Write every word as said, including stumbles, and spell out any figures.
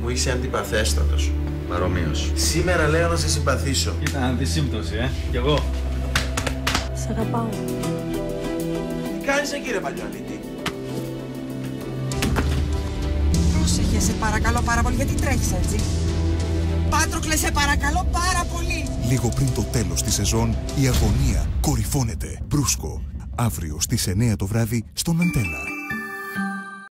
Μου είσαι αντιπαθέστατος. Παρομοίως. Σήμερα λέω να σε συμπαθήσω. Ήταν αντισύμπτωση, ε. Κι εγώ. Σ' αγαπάω. Τι κάνεις εκεί ρε Παλιονίτη? Πρόσεχε, σε παρακαλώ πάρα πολύ, γιατί τρέχεις έτσι. Πάτροκλε, σε παρακαλώ πάρα πολύ. Λίγο πριν το τέλος της σεζόν, η αγωνία κορυφώνεται. Μπρούσκο, αύριο στις εννιά το βράδυ στον Αντένα.